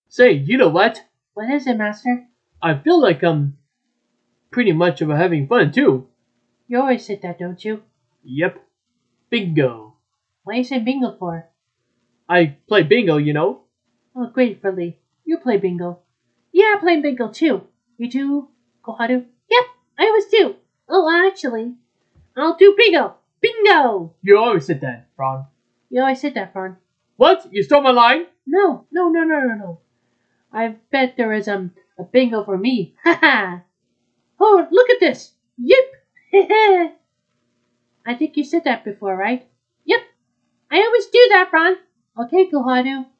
Say, you know what? What is it, Master? I feel like I'm pretty much of having fun too. You always say that, don't you? Yep. Bingo. What do you say bingo for? I play bingo, you know. Oh, gratefully. You play bingo. Yeah, I play bingo too. You too, Koharu? Yep, I always do. Oh, actually, I'll do bingo. Bingo! You always said that, Ron. You always said that, Fern. What? You stole my line? No. I bet there is a bingo for me. Ha ha! Oh, look at this. Yep. I think you said that before, right? Yep. I always do that, Ron. Okay, Koharu.